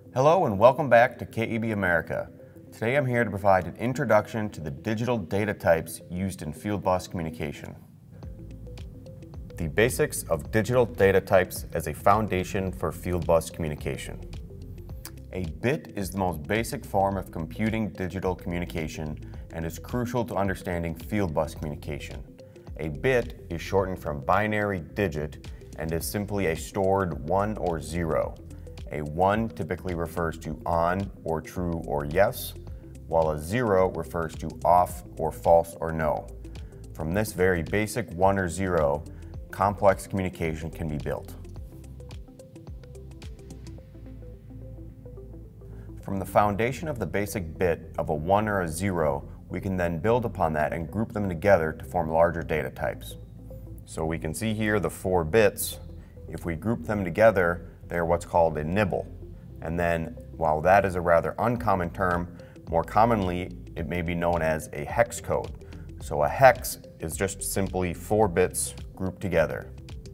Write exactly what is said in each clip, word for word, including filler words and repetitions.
Hello and welcome back to K E B America. Today I'm here to provide an introduction to the digital data types used in Fieldbus communication. The basics of digital data types as a foundation for Fieldbus communication. A bit is the most basic form of computing digital communication and is crucial to understanding Fieldbus communication. A bit is shortened from binary digit and is simply a stored one or zero. A one typically refers to on or true or yes, while a zero refers to off or false or no. From this very basic one or zero, complex communication can be built. From the foundation of the basic bit of a one or a zero, we can then build upon that and group them together to form larger data types. So we can see here the four bits. If we group them together, they're what's called a nibble. And then, while that is a rather uncommon term, more commonly it may be known as a hex code. So a hex is just simply four bits grouped together.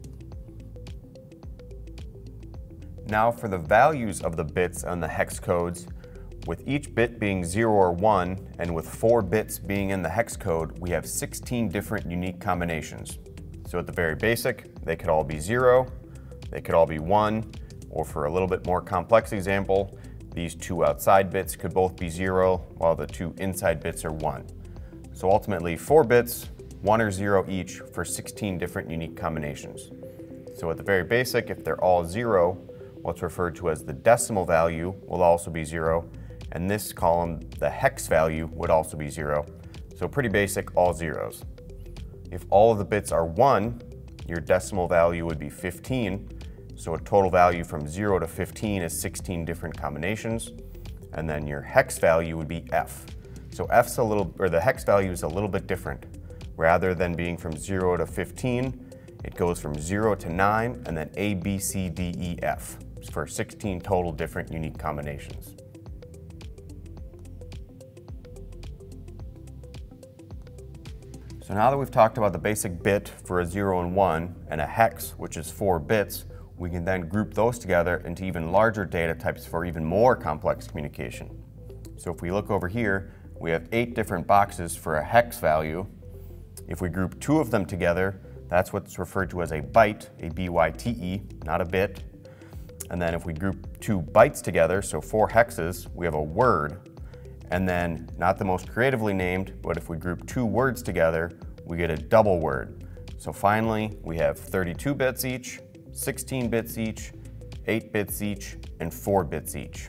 Now for the values of the bits on the hex codes, with each bit being zero or one, and with four bits being in the hex code, we have sixteen different unique combinations. So at the very basic, they could all be zero, they could all be one, or for a little bit more complex example, these two outside bits could both be zero, while the two inside bits are one. So ultimately, four bits, one or zero each for sixteen different unique combinations. So at the very basic, if they're all zero, what's referred to as the decimal value will also be zero, and this column, the hex value, would also be zero. So pretty basic, all zeros. If all of the bits are one, your decimal value would be fifteen. So a total value from zero to fifteen is sixteen different combinations. And then your hex value would be F. So F's a little, or the hex value is a little bit different. Rather than being from zero to fifteen, it goes from zero to nine, and then A, B, C, D, E, F for sixteen total different unique combinations. So now that we've talked about the basic bit for a zero and one, and a hex, which is four bits, we can then group those together into even larger data types for even more complex communication. So if we look over here, we have eight different boxes for a hex value. If we group two of them together, that's what's referred to as a byte, a B Y T E, not a bit. And then if we group two bytes together, so four hexes, we have a word. And then, not the most creatively named, but if we group two words together, we get a double word. So finally, we have thirty-two bits each, sixteen bits each, eight bits each, and four bits each.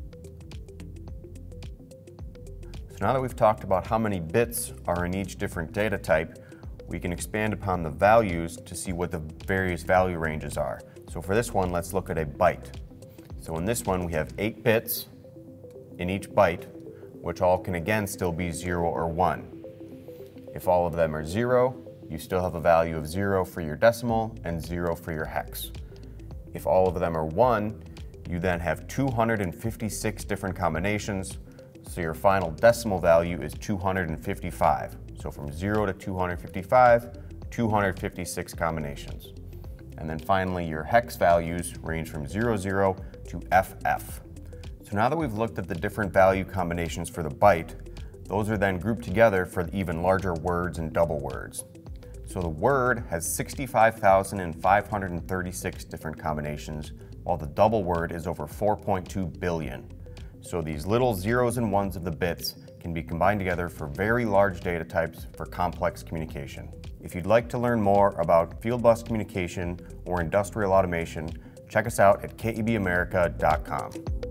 So now that we've talked about how many bits are in each different data type, we can expand upon the values to see what the various value ranges are. So for this one, let's look at a byte. So in this one, we have eight bits in each byte, which all can again still be zero or one. If all of them are zero, you still have a value of zero for your decimal and zero for your hex. If all of them are one, you then have two hundred fifty-six different combinations, so your final decimal value is two hundred fifty-five. So from zero to two hundred fifty-five, two hundred fifty-six combinations. And then finally, your hex values range from zero zero to F F. So now that we've looked at the different value combinations for the byte, those are then grouped together for the even larger words and double words. So the word has sixty-five thousand five hundred thirty-six different combinations, while the double word is over four point two billion. So these little zeros and ones of the bits can be combined together for very large data types for complex communication. If you'd like to learn more about Fieldbus communication or industrial automation, check us out at K E B America dot com.